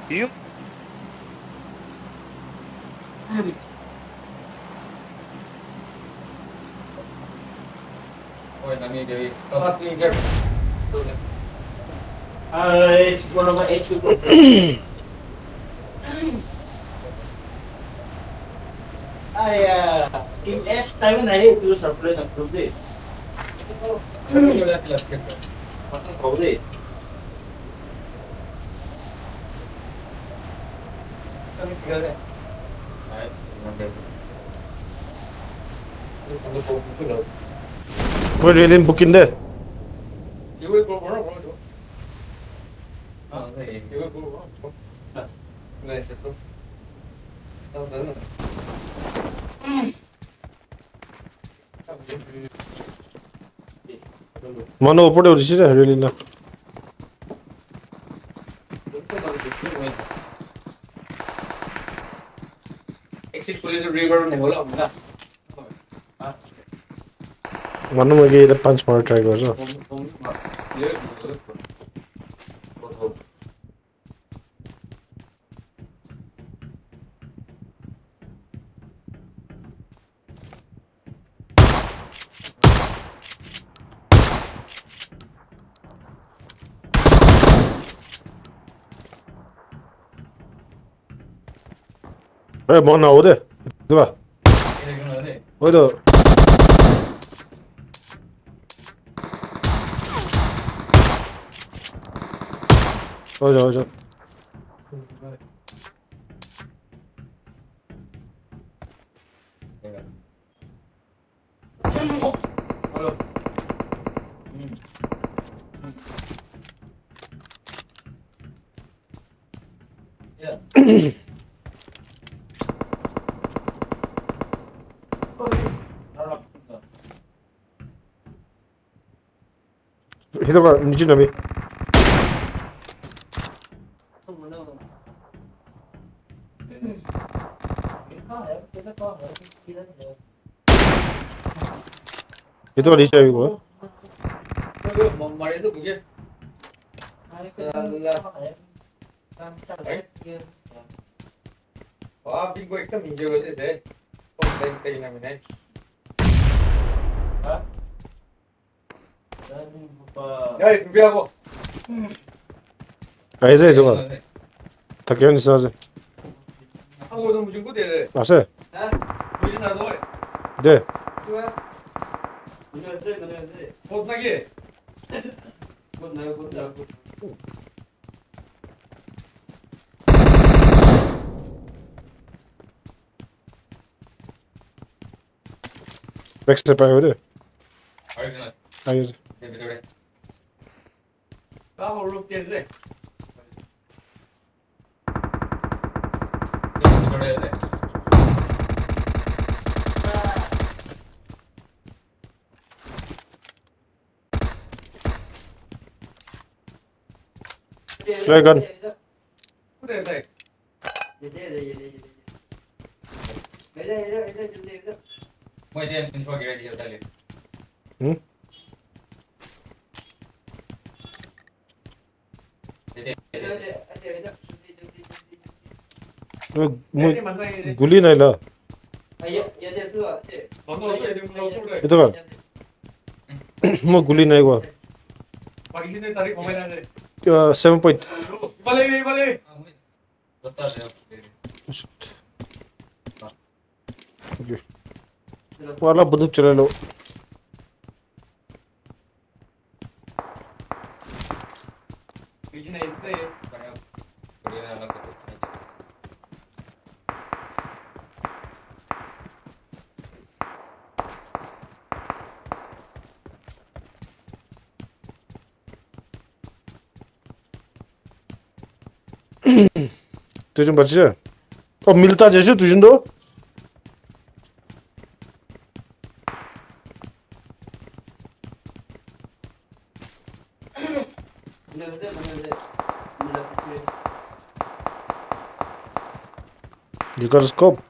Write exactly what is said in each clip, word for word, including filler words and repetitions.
You? Ôi, là nghe cái tao bắt đi cái Uh, it's one of my H two. I uh, Skin F time này tôi surprise làm không gì. cái là cái cái Mà không có gì. cái cái này đấy làm được nó không không được Where are you booking there? yêu cái cô nó rồi à này yêu cái cô nó này sẽ không tao tới rồi Mano opode odichi re really na. exit police river này होला हुन्छ Mano मैले यता punch मार्न try गर्छु. ए मन हो दे. दुबा. ओइ त ओजा ओजा. Hello. Yeah. हिरोमा निचे नबी. itu di cewek gua. Mari itu begini. Wah, bingung itu minjem aja deh. Oh, kayak kayak namanya. Hah? Ya, itu biar aku. Aja itu kan. Tak kira ni sahaja. Aku udah muncul deh. Asa? Hah? Muncul ada doi. Deh. Kod lagi. Kod na kod na. Backstep ayo deh. Ayo sana. Ayo. Deh, betul deh. Kamu look dia deh. Betul deh. Dragon. Udah deh. Mau dia info kira dia tadi. Hmm? गुली नहीं ला. itu kan. Mau guli naik gua. Pagi sini tarik pemain aja. seven point. Balik, balik. वाला बंदूक चला लो. Bikin itu ya. Kayak kayak anak itu. तुझे बच्चे अब मिलता जैसे तुझे दो you got a scope.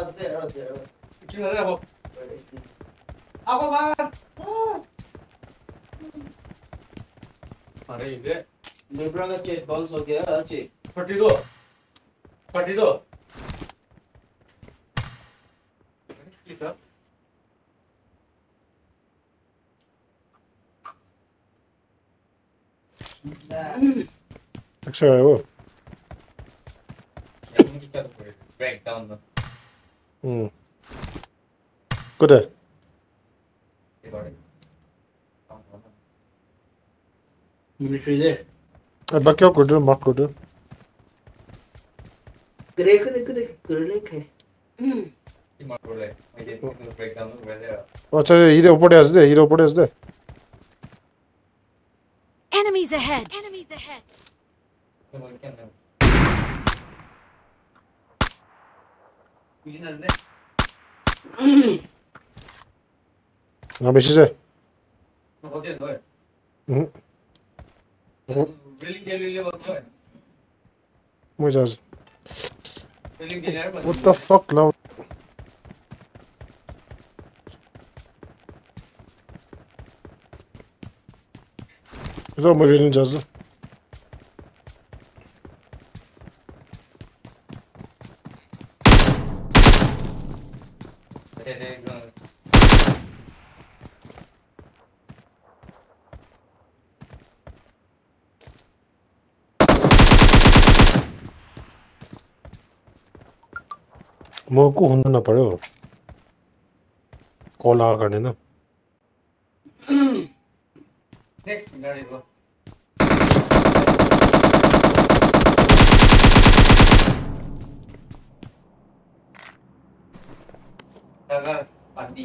out there, out there. Chính là không? À, có ba. Ở đây đấy. Người brother chết bóng số kia ở chị. Forty đô. Forty đô. Gì đó? 엑셀. Break down the. 응. 그래. Military there. 아, 맡겨거든, 맡거든. 그래, 그래, 그래, 그러니까. Cái mặt rồi này, mày đến cái break down nó về đây à? 어, 저 이래 오버레스 돼, 이래 오버레스 돼. Enemies ahead. Enemies ahead. Nhưng mà cái này. Cái này đấy. 나 몇시제? Nó có tiền rồi. 응. Really really level thôi. 뭐지? Really really level. What the fuck, now? 그래서 뭐 이러는 자서? Đây đây rồi. 먹고 혼나 버려. 골라 가네나. Next mình ra đây rồi. 다가 반디.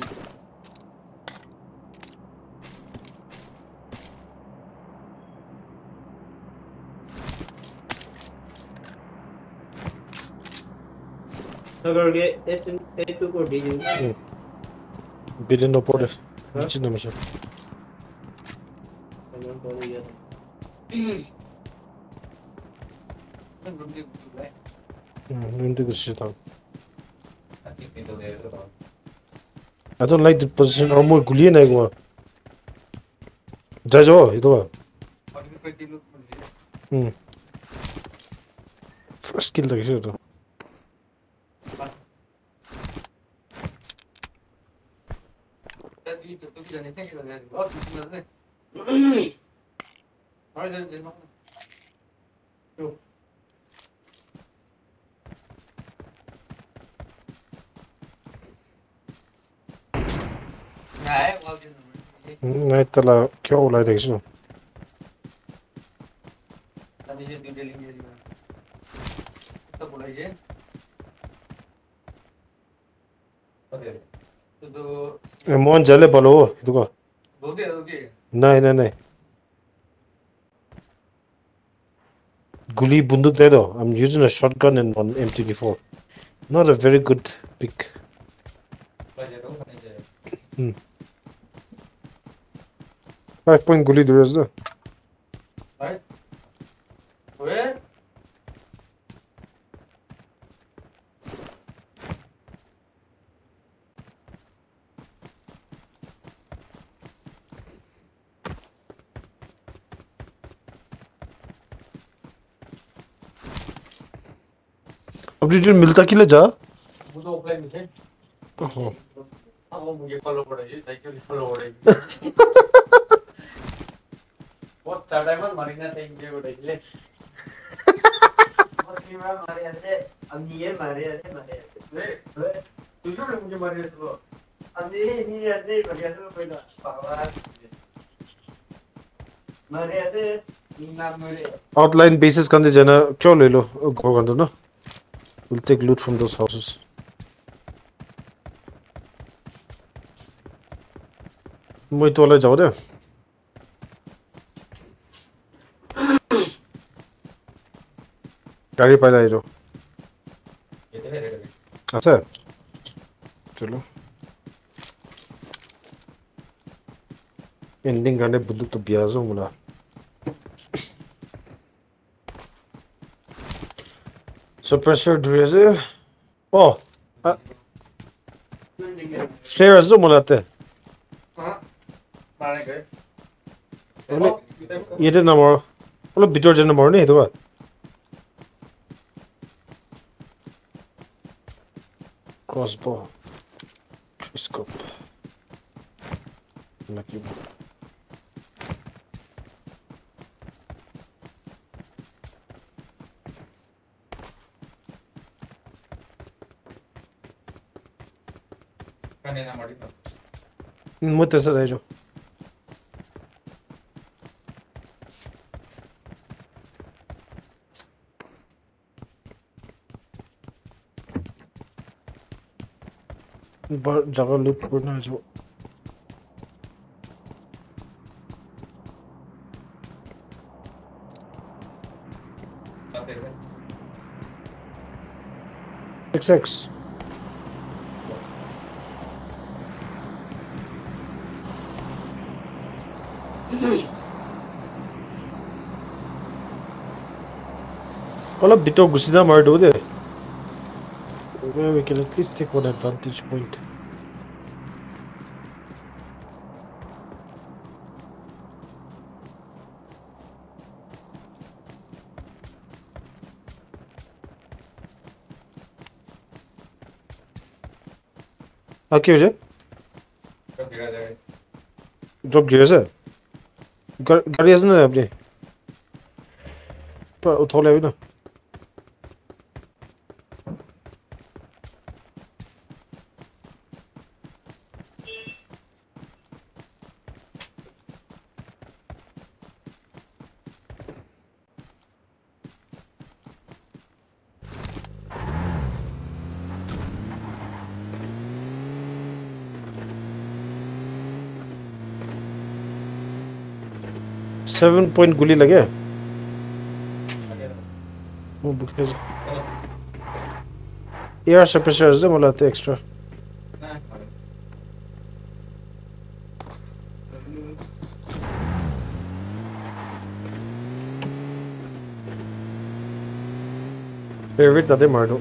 저걸게 에뚜 에뚜고 리는. 응. 비린노 버려. 미친놈이셔. 그냥 거기야. Nó đúng đi đấy. 응, 근데 그 시다. Anh tiếp tục đây rồi. I don't like the position. 어, 뭐 굴리네 이거. 자죠, 이거. Còn cái break luôn còn gì? 응. First kill 되기 싫어. Ta đi từ tôi giờ này thấy là có chuyện là đây. Nói lên đến nó. Được. Này, vào chuyện rồi. 응, 나 이따라 겨우 올라야 되기 싫어. Ta đi đến địa linh gì mà. Ta bộ lại gì? Có thể. Từ từ 뭔 잘래 벌어, 이거. 어디 어디? 나이, 나이, 나이. Guli bunduk there though. I'm using a shotgun and one M twenty-four. Not a very good pick. Bây giờ đúng không giờ? Hmm. Five point guli there is though. Đấy. Ủa? अब detail मिलता कि ले जा? मुझे offline में थे। ओहो। हाँ वो मुझे फॉलो पड़ेगी, साइकिल फॉलो पड़ेगी। बहुत सारा है मारीना थे इनके को देख ले। और फिर मारे ऐसे अन्य मारे ऐसे मारे ले, ले। तुझे भी मुझे मारी है तो। अन्य नहीं ऐसे मारे ऐसे कोई ना पावर मारे ऐसे नाम मेरे। Outline bases kan de jana क्यों ले लो? go kan do na. We'll take loot from those houses. मैं तो वाला जाओ दे. गाड़ी पाला है जो. ये तो है रे। अच्छा. चलो. Ending करने बुद्धू तो ब्याज हो मुला. Suppressor dress. Oh, uh, Flare আছে তো মোলাতে হা মানে কে মানে ইয়াতে নামৰ অলপ ভিতৰ যেন নামৰ নে সেইটো crossbow scope lucky kane na mari to মই তেছে যাইছো bar jaga loot korna है जो six x অলপ ভিতৰ গুছি যাম আৰু দে we can at least take one advantage point. Ah, কি হৈছে? Drop gear আছে? গাড়ী আছে নে আপনি? উঠাব লাগিব না? seven point গুলি লাগে ও বুকেজ এয়ার সাপ্রেসার আছে মোলাতে এক্সট্রা ফেভারিট তাতে মারলো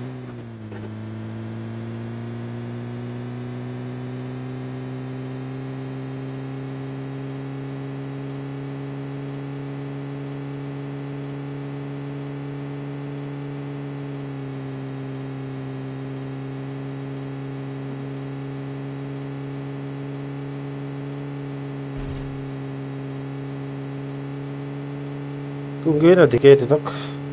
Tungguin na dikit ito.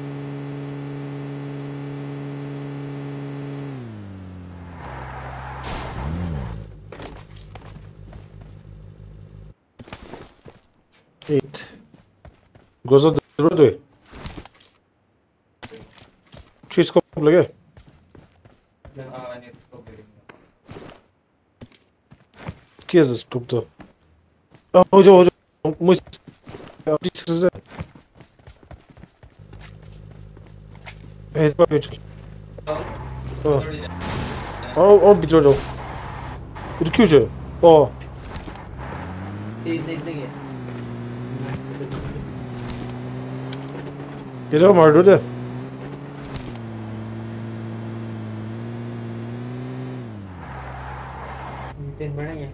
Eight. Gozo duro to. Three scope lage. কি আছে scope to? Oh, jo jo. Muy. Hey, it's perfect. Oh, oh, oh, bitir ol. Bir küçük. Oh. Değil değil değil. Geliyor mu orada? Tên bữa nay nhỉ?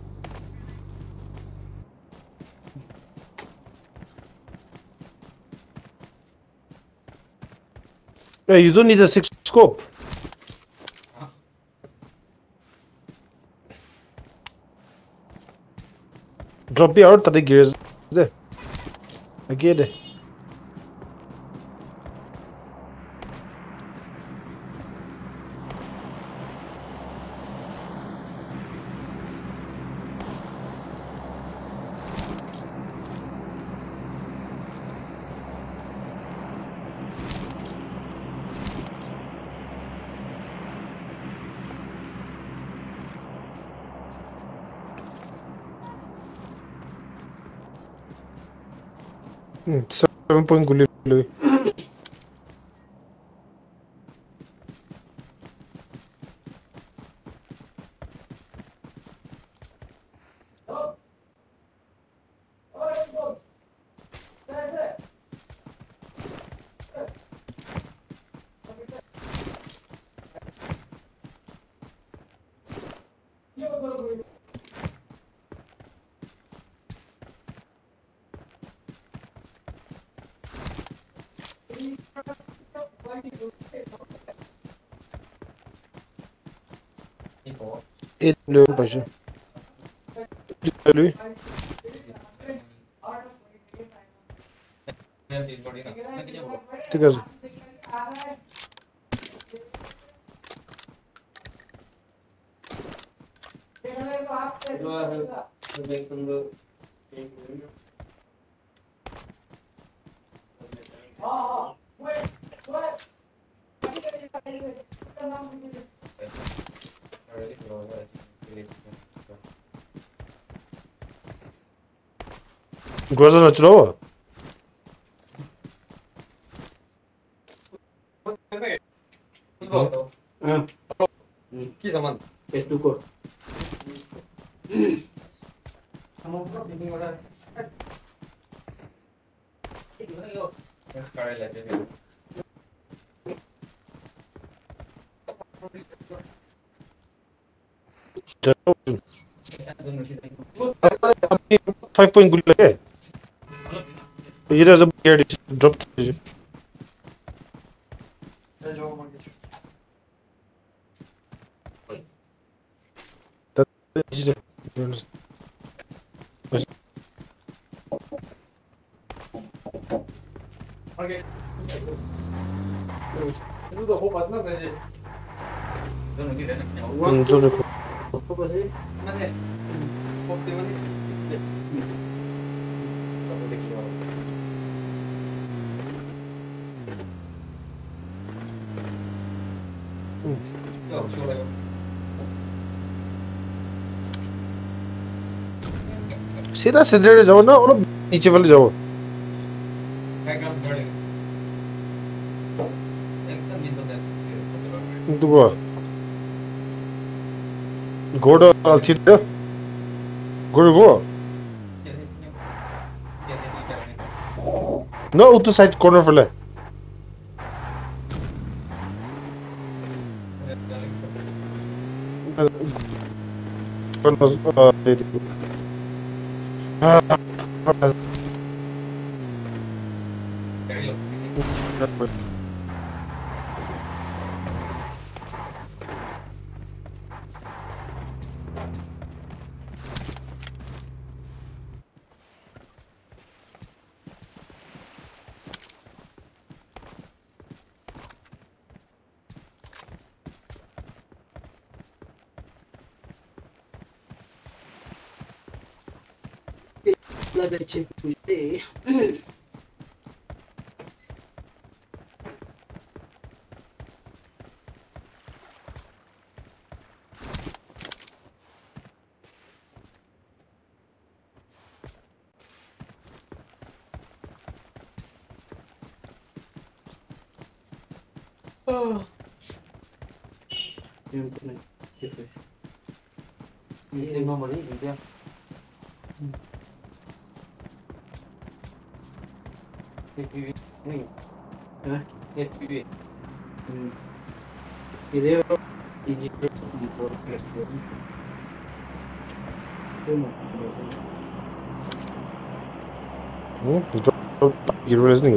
Hey, you don't need a six scope. Drop bir out, tadı gears de. Again de. Hmm, seven point guli lui. A W paisho. Lui. ঠিক আছে Groza natural. Ah, কি সামান একটু কর Five point good lage. ये जब gate drop कीजिए 이거 호 맞나 되지 저는 이게 되는 그냥 음, 저는 fokus 만에 법 때문에 이제 너무 되게 좋아 야 좋아요 सीधा सीधे जाओ ना और नीचे वाले जाओ बैकग्राउंड जोड़ेंगे एकदम नींद में दुआ गोड़ा alçıda गोड़ वो no outro side corner for le la da ce fui oh ini nomor ini dia F P V nih hah F P V hmm video ini di podcast हम्म तो गिरो नहीं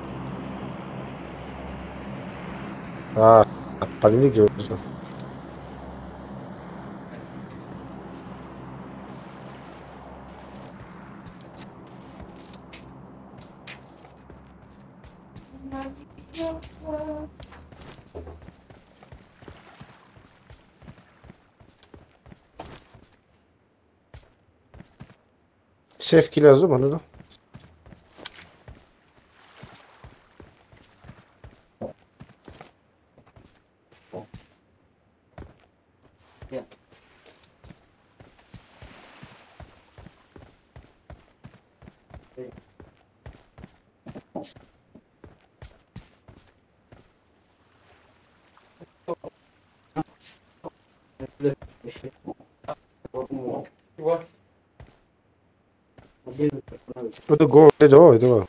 हाँ पानी नहीं गिरो उसका सेफ किल हजुर भन्नु त What? वो तो गो उठे जाओ ये तो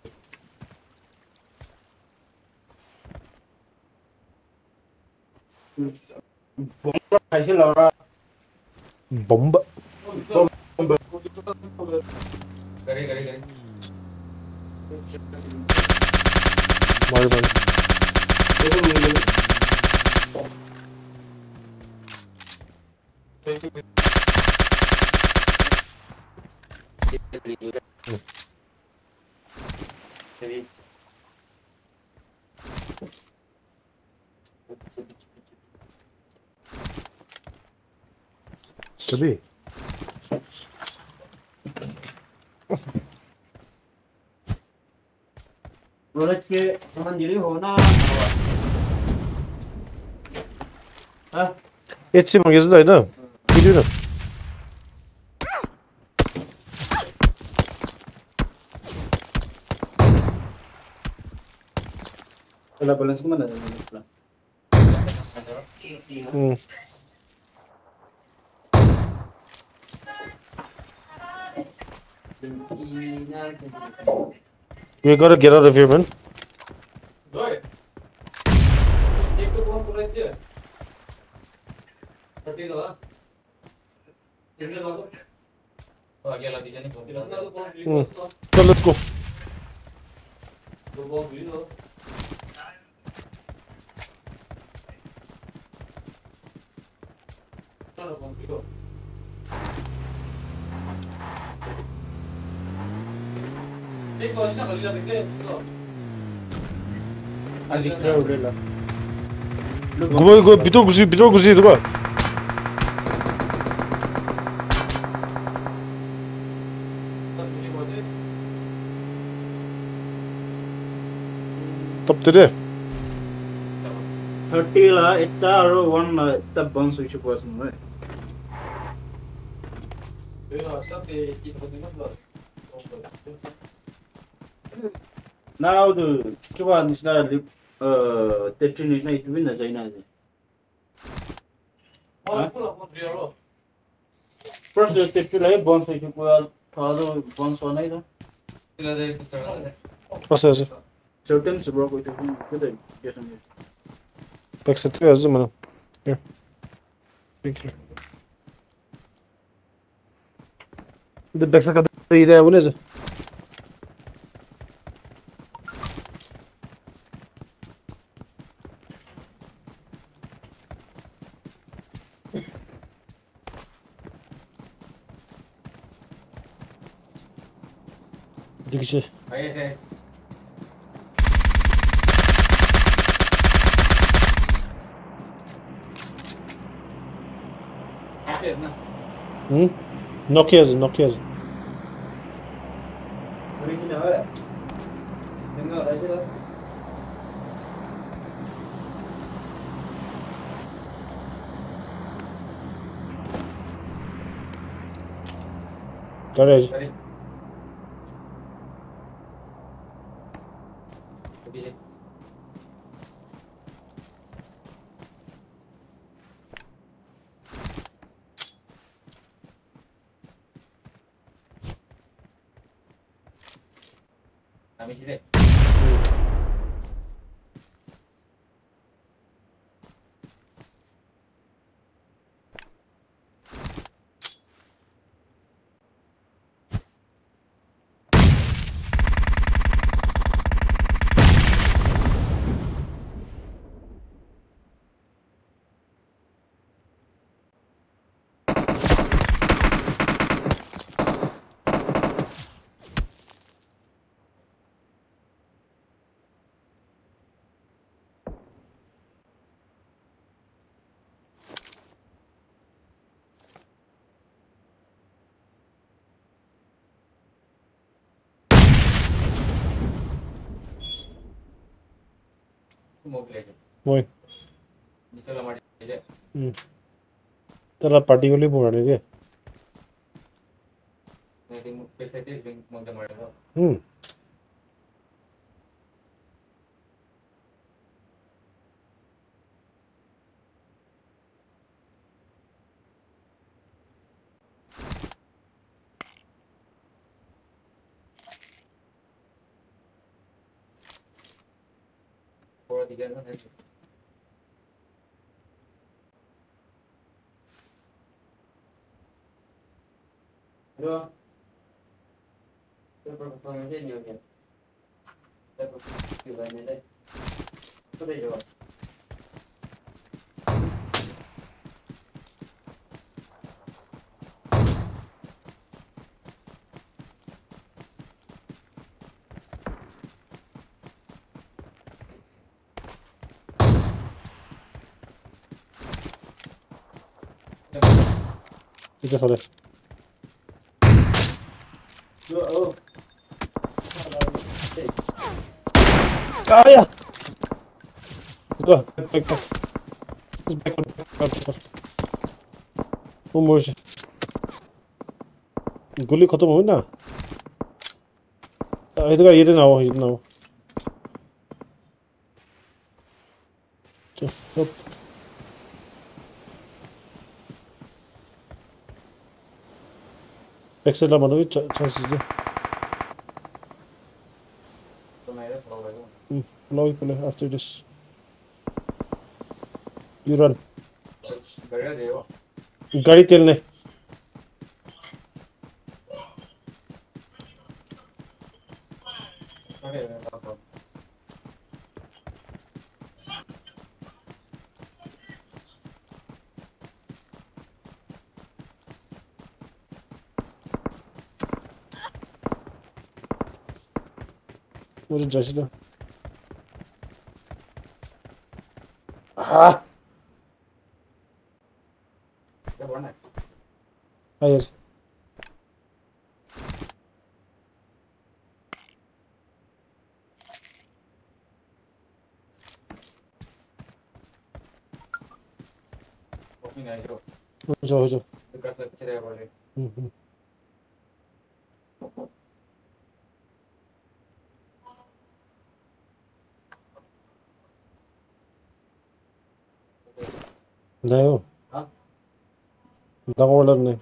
bomba कैसे लग रहा बम्ब करे करे करे मारे मारे देखो मुझे Sabi. Rolex ke mandiri ho na. Ha? Etsi magazin da ina. Biliyor musun? Wala balance ko man na balance lang. Hmm. You gotta get out of here, man. Rồi. Take the one right there. thirty đó. Kiतने लोग? तो आगे वाला design कौन सी रहता है? कौन सी? Hmm. So let's go. तो कौन सी हो? चलो कौन सी हो? एक कौन सी ना बलिया देखते हो? Adik kira udah lah. Guma guma bitor gusi bitor gusi itu ba. Top three. thirty lah, ita aro one lah, ita bounce issue kuat semua. Iya, tapi itu betul betul. Now the coba ni sudah lip, uh, thirty ni sudah itu bina China je. Oh, pulau pun dia loh. First the thirty lah, bounce issue kuat, thado bounce mana itu? Tidak ada itu sekarang. Asa asa. Certain sebab itu pun kita biasa ni. Backside tu yazdım bana. Here. Bekle. Bir de backside kadar iyi de bu neyse. Bir kişi. Ayo saya. Hı? Nokia yazın, Nokia yazın. Original ada. Dengar aja lah. Garaj. Tadi. Lebih. Kami sini. Mau belajar. Boy. Itu lama aja. Hmm. Tara party को लिए बोल रहे थे. Nanti website itu mau gambar apa? Hmm. Kalau tiga kan nanti. Dua. Itu performa aja nyonya. Itu gimana deh? Sudah jawab. 이제 서래. 어. 아야! 이거, 백, 백, 백. 백, 백, 백, 백. वो मोर्श गोली खत्म हो ना इधर का ये ना हो ये ना हो चल अब एक्सेल ला बनाओ चांस दे तो मेरे फ्लो है हम्म लो पहले after this you run बढ़िया देव गाड़ी तेल नहीं अरे बाप रे मुझे जैसे ना हाँ क्या बोलना है आया वो भी नहीं जो हो जाओ हो जाओ तो कैसे अच्छे रहेगा बोले हम्म हम्म नहीं हो हाँ दंगा वाला नहीं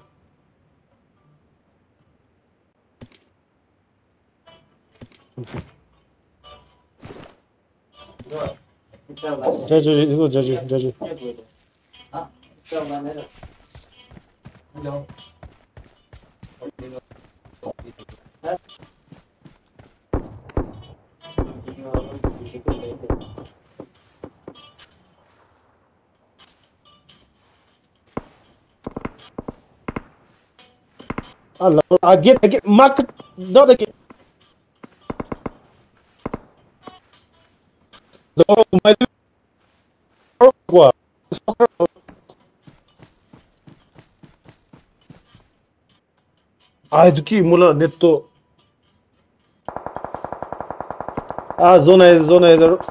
जो कितना बार जय जय देखो जय जय जय जय क्या बोले हाँ कितना बार मेरा जो Allah again again mark not again no my what ah duki mula netto ah zona है zona है जरूर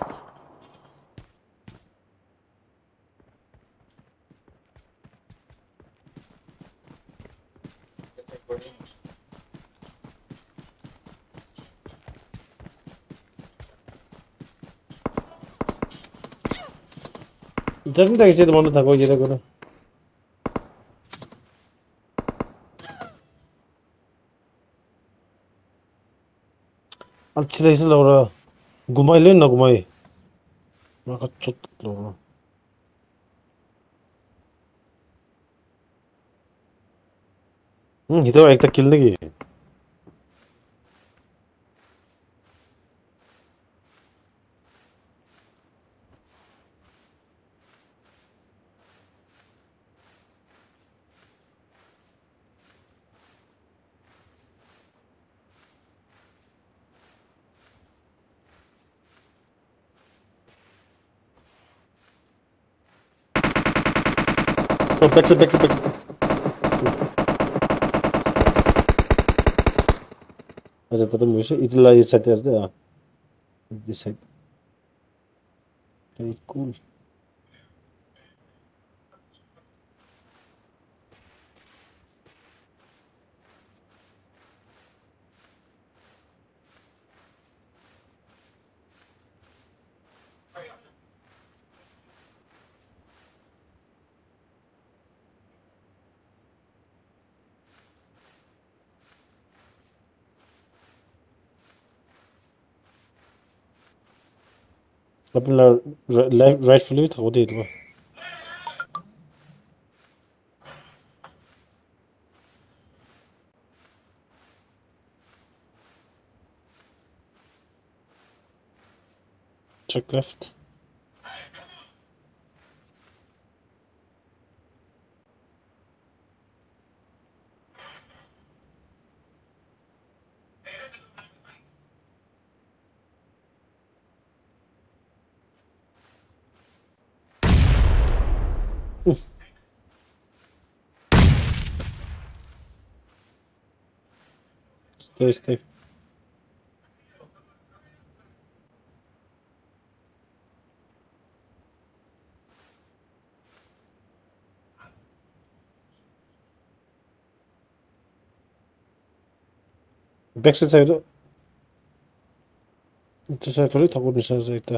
जरूर देखिए तो मन था कोई ये देखो अच्छा ऐसे लग रहा घुमाई ले ना घुमाई मैं का चुत लग रहा हम्म इधर एक तक किल नहीं की तो बैक से बैक से बैक अच्छा तो मुझे इतना ये सेट कर दे this side very cool अपना राइट राइटफुली था वो दे दो check left Stay, stay. Backside side. This side थोड़ी थको मिशन से इतना.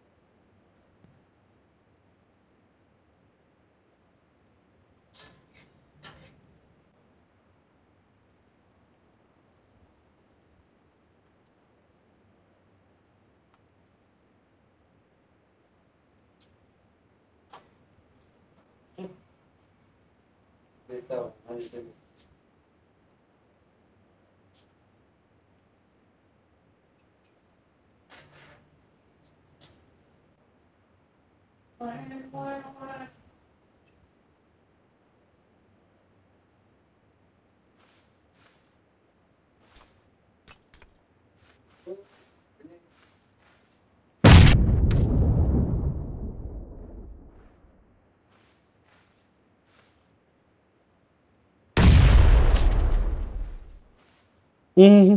Hmm.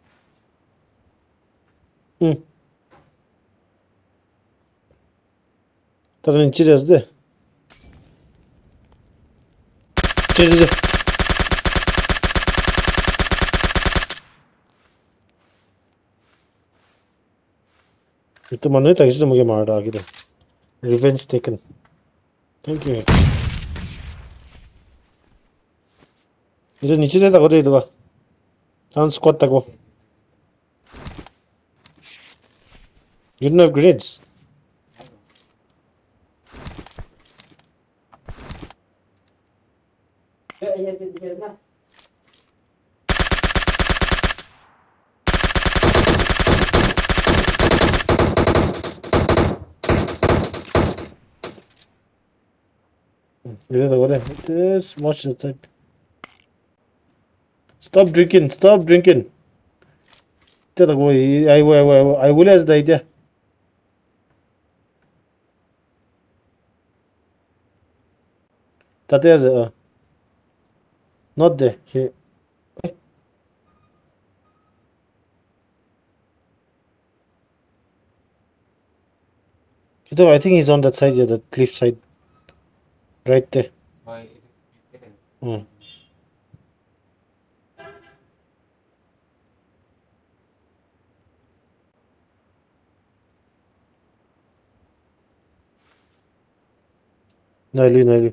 Hmm. Taran içeceğiz de. İçeceğiz. 이때 만나니 딱 진짜 뭐게 말다 하기도. Revenge taken. Thank you. 이제 니치에다 거기 들어가. 한 스쿼트 타고. You don't have grenades. 이제 더 그래. This much inside. Stop drinking. Stop drinking. 이때다 고 아이고 아이고 아이고 아이고 레즈다 이제. 다 돼야지. Not there. Here. I think he's on that side, yeah, the cliff side. Right there. Hmm. Naili, naili.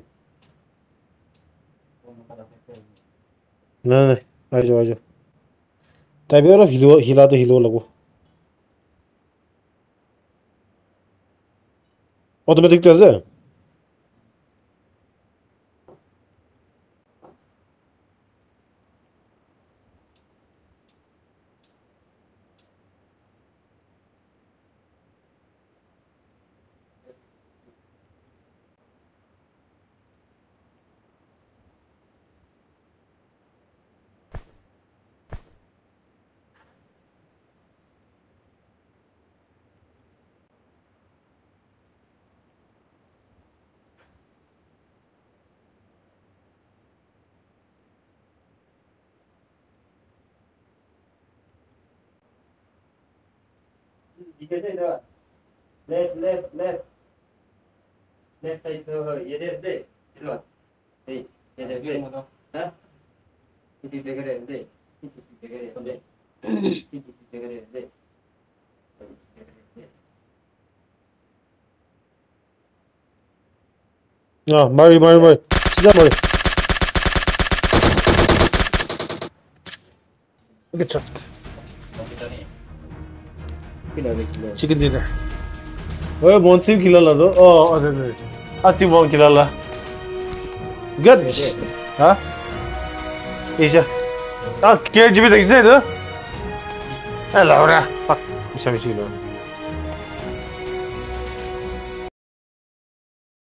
No, no, no. आजो आजो. तभी और हिलो हिला तो हिलो लगो. Automatic does it? Left, left, left. Left side to her. ये दे दे. चलो. दे. ये दे दे. हाँ? इसी जगह दे दे. इसी जगह दे दे. इसी जगह दे दे. 아, 머리 머리 머리. 진짜 머리. Good shot. Chicken dinner. Oh, monsim kilala do. Oh, other than Ati mon kilala. Good. Huh? Isha. Ah, care gibi de güzel ha? Hello, ra. Fuck. Bir şey bir şey